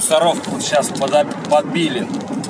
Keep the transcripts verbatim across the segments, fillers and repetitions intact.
Мусоров вот сейчас подбили.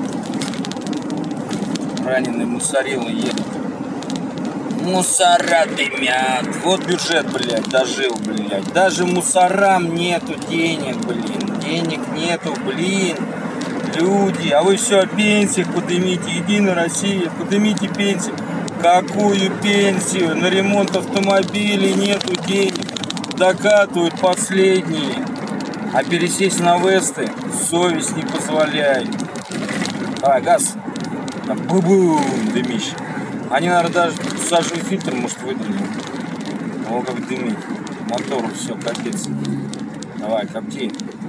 Раненые мусорилы едут. Мусора дымят. Вот бюджет, блядь, дожил, блядь. Даже мусорам нету денег, блин. Денег нету, блин. Люди, а вы все о пенсиях поднимите. Единая Россия, поднимите пенсию. Какую пенсию? На ремонт автомобилей нету денег. Докатывают последние. А пересесть на Весты совесть не позволяет. А, газ. Бу-бум, дымище. Они, наверное, даже сажевый фильтр, может, выдали. О, как дымит. Мотору все, капец. Давай, копти.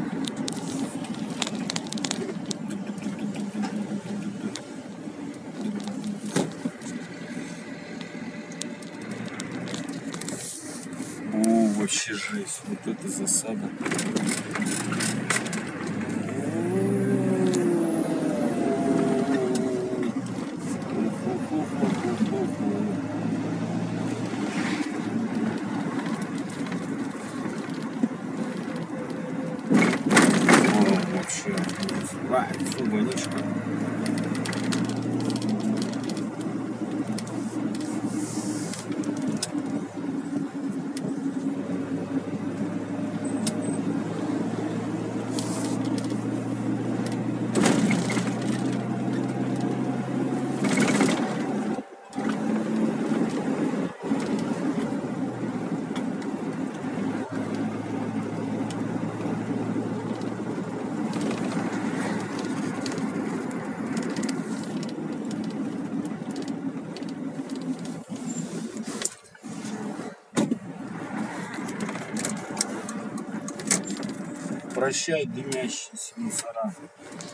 О, вообще жесть. Вот это засада. Ай, фу, вонючка. Прощай, дымящиеся мусора.